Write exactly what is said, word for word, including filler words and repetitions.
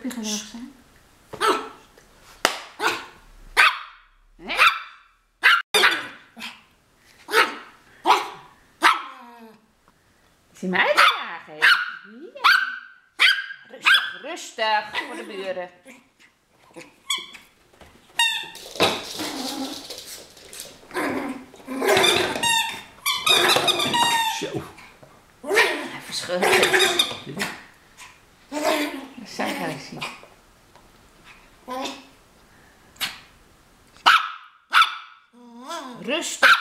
puppy gedrag zijn? Is hij mij uitgejaagd? Ja. Rustig, rustig voor de buren. Zo. Hij verscheurt het. Dat is zijn agressie. Rustig.